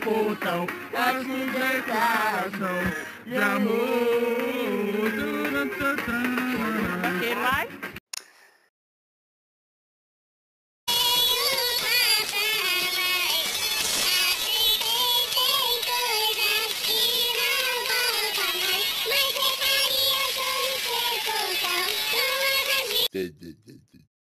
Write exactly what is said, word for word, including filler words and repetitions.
portão, essa declaração de amor. Que mais? Dead, dead, dead, dead.